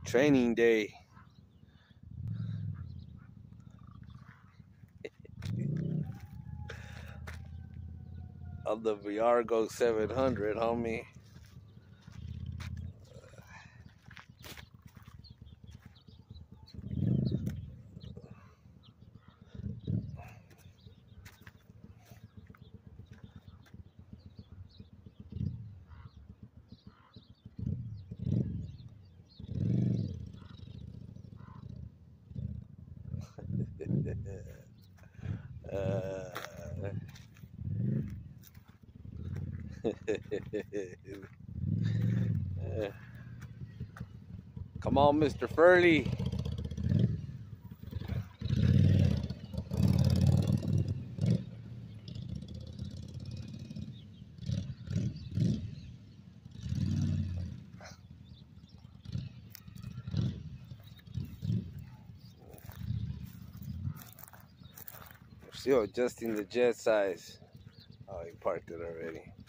Training day. Of the Viargo 700, homie. uh, Come on, Mr. Furley. We're still adjusting the jet size. Oh, he parked it already.